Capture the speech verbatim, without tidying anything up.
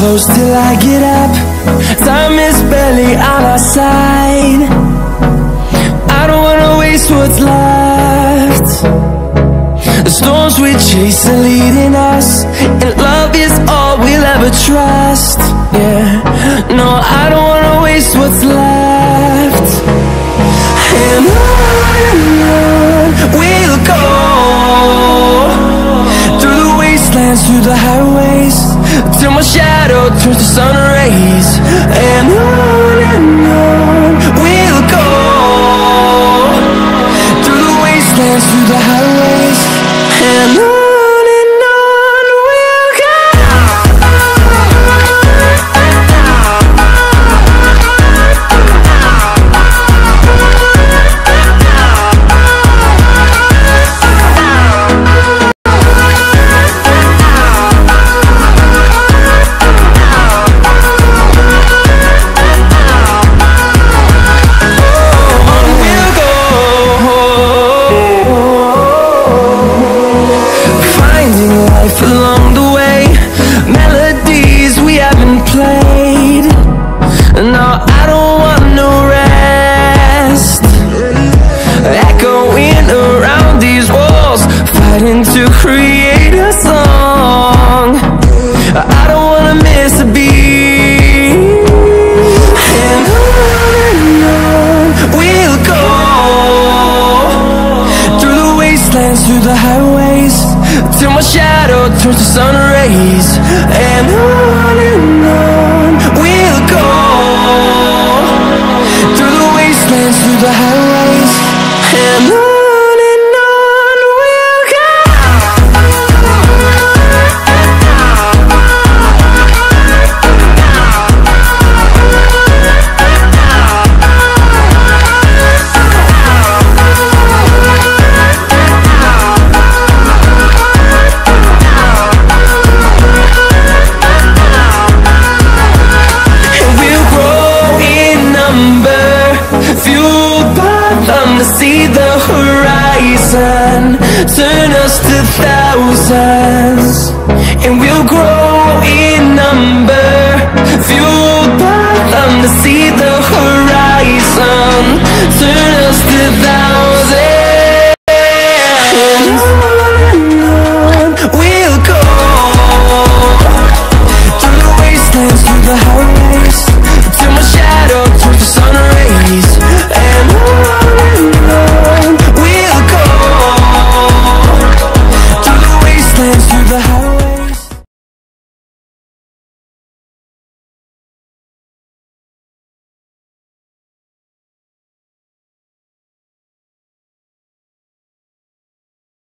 close till I get up. Time is barely on our side. I don't wanna waste what's left. The storms we chase are leading us, and love is all we'll ever trust. Yeah, no, I don't wanna waste what's left. And on and on we'll go, through the wastelands, through the highways, till my shadow turns to sun rays. And on and on we'll go, through the wastelands, through the highways, and on. Along the way, melodies we haven't played. No, I don't want no rest. Echoing around these walls, fighting to create a song. I don't wanna miss a beat. And on and on we'll go, through the wastelands, through the highways, till my shadow turns to sun rays.